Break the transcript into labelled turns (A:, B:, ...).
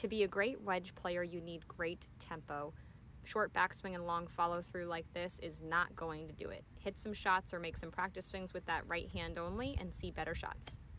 A: To be a great wedge player, you need great tempo. Short backswing and long follow through like this is not going to do it. Hit some shots or make some practice swings with that right hand only and see better shots.